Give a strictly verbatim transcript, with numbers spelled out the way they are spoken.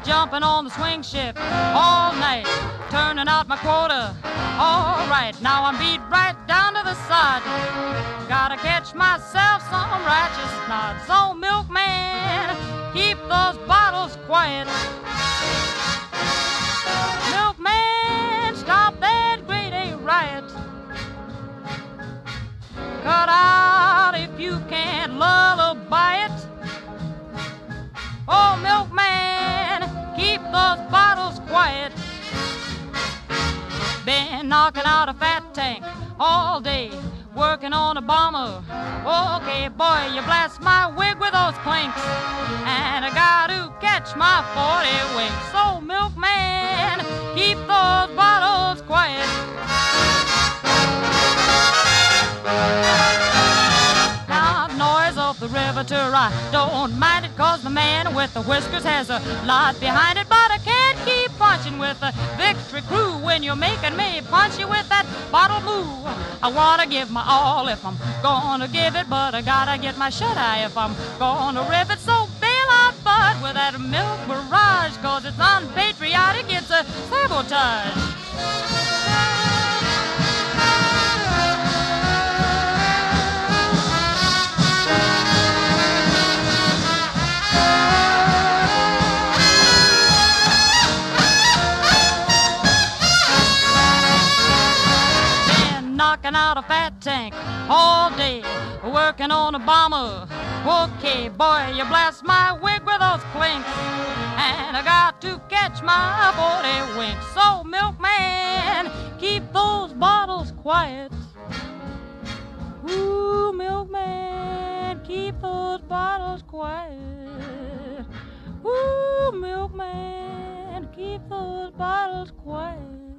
been jumping on the swing shift all night, turning out my quota. All right, now I'm beat right down to the sod. Gotta catch myself some righteous snot. So, milkman, keep those bottles quiet. Milkman, stop that grade A riot. Cut out if you can't lullaby it. Oh, milkman, keep those bottles quiet. Been knocking out a fat tank all day, working on a bomber. Okay, boy, you blast my wig with those clinks, and I got to catch my forty winks. So, milkman, keep those bottles quiet. Now, noise of the riveter, I don't mind it, cause the man with the whiskers has a lot behind it, but I can't keep punching with the victory crew when you're making me punch you with that bottle move. I wanna give my all if I'm gonna give it, but I gotta get my shut-eye if I'm gonna rip it. So bail out, bud, with that milk barrage, cause it's unpatriotic, it's a sabotage. Knocking out a fat tank all day, working on a bomber. Okay, boy, you blast my wig with those clinks, and I got to catch my forty winks. So, milkman, keep those bottles quiet. Ooh, milkman, keep those bottles quiet. Ooh, milkman, keep those bottles quiet.